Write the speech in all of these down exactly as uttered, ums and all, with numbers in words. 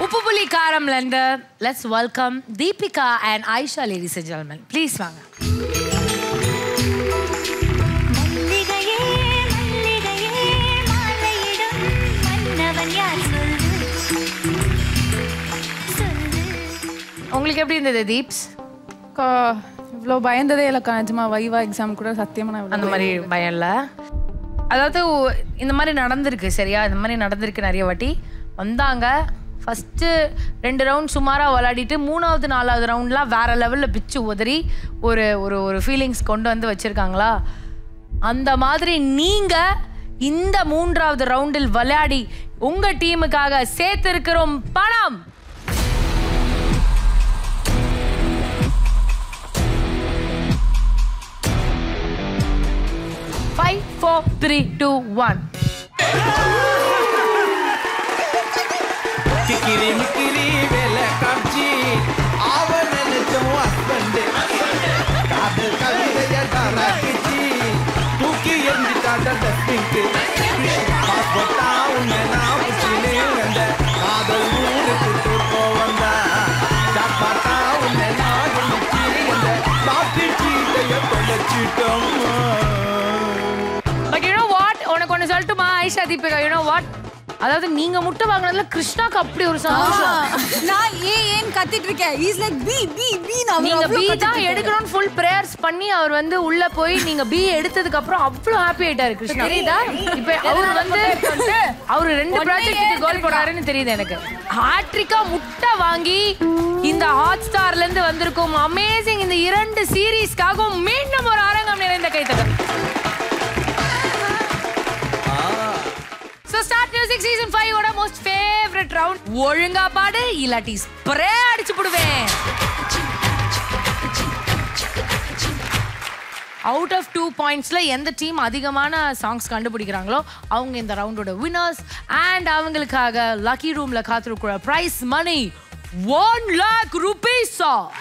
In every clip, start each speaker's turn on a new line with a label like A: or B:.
A: Uppupuli Karamlanda. Let's welcome Deepika and Aisha, ladies and gentlemen. Please, vaanga. உங்களுக்கு எப்படி இருந்தது தீப்ஸ்?
B: இவ்வளோ பயந்ததே இல்லைக்கா, நிஜமா வைவா எக்ஸாம் கூட சத்தியமா
A: அந்த மாதிரி பயம் இல்லை. அதாவது இந்த மாதிரி நடந்திருக்கு சரியா, இந்த மாதிரி நடந்திருக்கு நிறைய வாட்டி. வந்தாங்க ஃபஸ்ட்டு ரெண்டு ரவுண்ட் சுமாராக விளையாடிட்டு மூணாவது நாலாவது ரவுண்ட்லாம் வேறு லெவலில் பிச்சு உதறி ஒரு ஒரு ஒரு ஃபீலிங்ஸ் கொண்டு வந்து வச்சுருக்காங்களா. அந்த மாதிரி நீங்கள் இந்த மூன்றாவது ரவுண்டில் விளையாடி உங்கள் டீமுக்காக சேர்த்திருக்கிறோம் பணம் five, four, three, two, one.
C: Kikiri mikiri vela kapji avanal jo husband kaadal kavidaya dara kichi tuki endita da pink passport unna na puchile anda kaadal oor kuttu povanda chapata unna na gunchi anda lottery cheetaya tolachitam.
A: But you know what? உனக்கு ஒன்று சொல்லட்டுமா Aisha Deepika? You know what? அதாவது நீங்க முட்டை வாங்குனதுல கிருஷ்ணாக்கு அப்படி ஒரு சந்தோஷம்.
B: நான் ஏ ஏன் கத்திட்டு இருக்கேன். Is like B B B நான்
A: நீங்க பி தான் எடுக்கணும் ஃபுல் பிரேயர்ஸ் பண்ணி அவர் வந்து உள்ள போய் நீங்க பி எடுத்ததுக்கு அப்புறம் அவ்வளவு ஹாப்பி ஆயிட்டாரு கிருஷ்ணா. தெரியுதா? இப்போ அவர் வந்து அவர் ரெண்டு ப்ராஜெக்ட்டுக்கு கோல் போறாருன்னு தெரியுது எனக்கு. ஹாட்ரிக்கா முட்டை வாங்கி இந்த ஹாட் ஸ்டார்ல இருந்து வந்திருக்கும் அமேசிங் இந்த இரண்டு சீரீஸ்க்காகவும் மீண்டும் ஒரு அரங்கம் நிறைந்த கைத்தட்டல். So start music season five ஓட most favorite round. ஒழுங்கா பாடு இல்லாட்டி ஸ்ப்ரே அடிச்சு போடுவேன். அவுட் ஆஃப் டூ பாயிண்ட்ஸ்ல எந்த டீம் அதிகமான சாங்ஸ் கண்டுபிடிக்கிறாங்களோ அவங்க இந்த ரவுண்டோட வின்னர்ஸ். அண்ட் அவங்களுக்காக லக்கி ரூம்ல காத்திருக்கிற prize money one lakh rupees.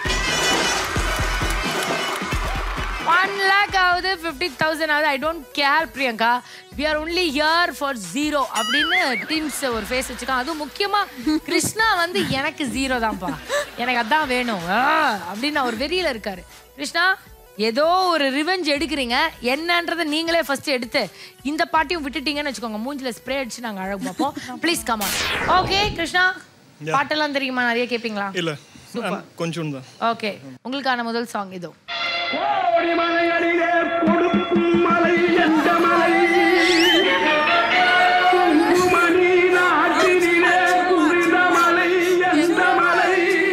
A: One lakh ஆகுது, ஃபிஃப்டி தௌசண்ட் ஆகுது, I don't care Priyanka. We are only here for zero அப்படின்னு டீம்ஸ் ஒரு ஃபேஸ் வச்சுக்கான். அதுவும் முக்கியமாக கிருஷ்ணா வந்து எனக்கு ஜீரோ தான்ப்பா, எனக்கு அதான் வேணும் அப்படின்னு அவர் வெறியில் இருக்காரு. கிருஷ்ணா ஏதோ ஒரு ரிவெஞ்ச் எடுக்கிறீங்க, என்னன்றதை நீங்களே ஃபர்ஸ்ட் எடுத்து இந்த பாட்டையும் விட்டுட்டீங்கன்னு வச்சுக்கோங்க, மூஞ்சில் ஸ்ப்ரே அடிச்சு நாங்கள் அழகு பார்ப்போம். Please come on. Okay Krishna, பாட்டெல்லாம் தெரியுமா? நிறைய கேட்பீங்களா?
D: இல்லை கொஞ்சம் தான்.
A: ஓகே, உங்களுக்கான முதல் சாங் இதோ.
E: மலையடிலே கொடுக்கும் மலை எந்த மலை குங்குமணி நாட்டினிலே புரிந்த மலை எந்த மலை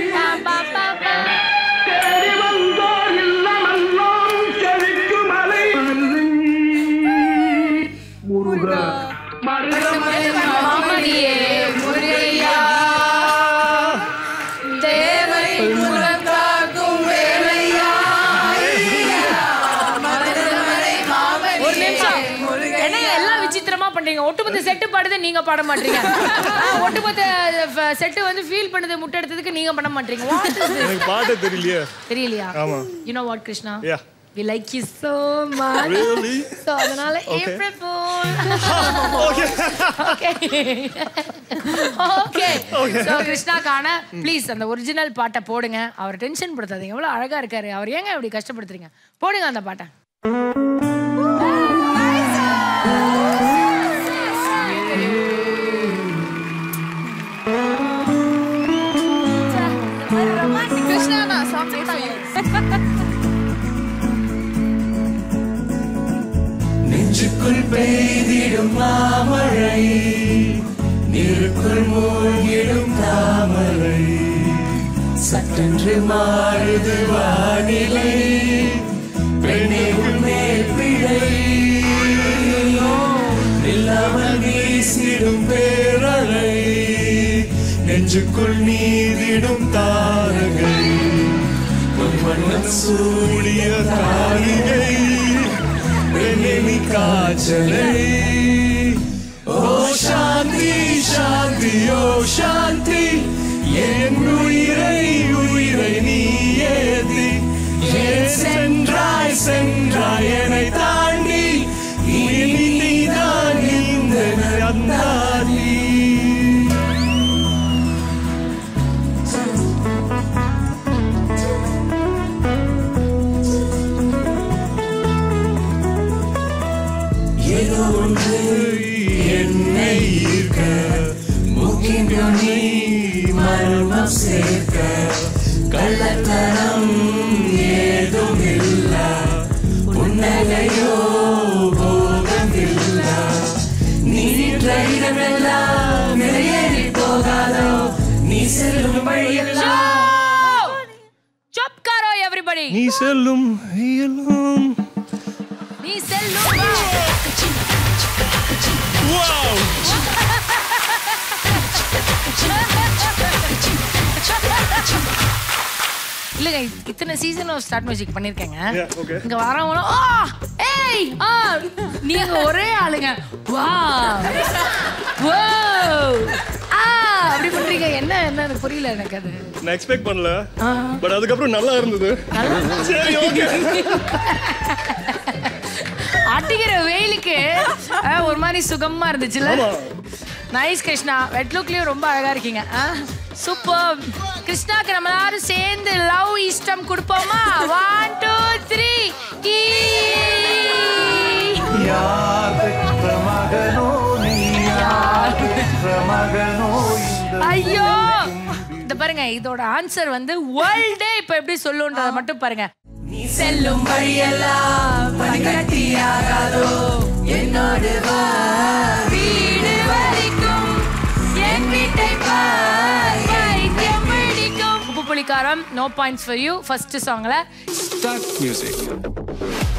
E: தேடி வந்தோர் இல்லமெல்லாம் செழிக்கு மலை முருகா மருதமலை
A: மாமணியே முருகையா தேவை முழங்காக்கும் வேலையா. என்ன எல்லாம் விசித்திரமா பண்றீங்க? ஒட்டுமொத்த செட்டு பாடுது, நீங்க பாட மாட்டீங்க. ஒட்டுமொத்த செட்டு வந்து ஃபீல் பண்ணது முட்டை எடுத்ததுக்கு நீங்க பண்ண மாட்டீங்க.
D: எனக்கு பாட தெரியலையா?
A: தெரியலையா?
D: ஆமா.
A: You know what Krishna?
D: Yeah.
A: We like you so much.
D: Really?
A: So அதனால April Fool. Okay. Okay. Okay. So கிருஷ்ணாக்கான ப்ளீஸ் அந்த ஒரிஜினல் பாட்டை போடுங்க. அவர் டென்ஷன் படுத்தாதீங்க. எவ்வளவு அழகா இருக்காரு. அவர் ஏங்க இப்படி கஷ்டப்படுத்துறீங்க? போடுங்க அந்த பாட்டை.
C: நெஞ்சுக்குள் பெய்திடும் மாமழை, நீருக்குள் மூழ்கிடும் தாமரை, சட்டென்று மாறுது வானிலை, பெண்ணே உன்மேல் பிழை, நில்லாமல் வீசிடும் பேரலை, நெஞ்சுக்குள் நீதிடும் தாரகை, பொன்வண்ணம் சூடிய காளிகை, பெண்ணெனி காய்ச்சலை. ஓ சாந்தி சாந்தி ஓ சாந்தி, என் உயிரை உயிரை நீ ஏதி, ஏன் சென்றாய் சென்றாய் என்னை தாண்டி, இனி நீதான் இந்த நந்தாதி. மர்மம் சேர்க்க கள்ளத்தனம் ஏதும் இல்ல புன்னகையோ போகம் இல்ல நீற்ற இடமெல்லாம் வெளியேறி போகாதோ நீ செல்லும் வழியெல்லாம்
A: Chop karo everybody.
D: நீ செல்லும் இயலும்
A: நீ செல்லும்
D: Wow!
A: இல்லங்க இத்தனை சீசன் ஆஃப் ஸ்டார்ட் மியூசிக் பண்ணிருக்கேங்க.
D: Yeah, okay.
A: இங்க வரவங்க ஆ ஏய் ஆ நீங்க ஒரே ஆளுங்க. வா வா ஆ அப்படி பண்றீங்க என்ன என்ன எனக்கு புரியல எனக்கு அது.
D: நான் எக்ஸ்பெக்ட் பண்ணல பட் அதுக்கப்புறம் நல்லா இருந்தது. சரி ஓகே.
A: அடிக்கிற வெயிலுக்கு ஒரு மாதிரி சுகமா இருந்துச்சுல. நைஸ் கிருஷ்ணா. வெட் லுக்லயும் ரொம்ப அழகா இருக்கீங்க. சூப்பர். கிருஷ்ணாக்கு நம்ம எல்லாரும் சேர்ந்து லவ் இஷ்டம் கொடுப்போமா? ஒன் டூ த்ரீ ஐயோ இந்த பாருங்க இதோட ஆன்சர் வந்து வேர்ல்டே இப்ப எப்படி சொல்லுன்றத மட்டும் பாருங்க. நீ செல்லும் வழியெல்லாம் பனிக்கட்டியாகாதோ என்னோடு வா வீடு வரைக்கும் என் வீட்டை பார் வைத்தியம் பிடிக்கும். உப்பு புளிக்காரம் no points for you. First சாங்ல
C: Start music.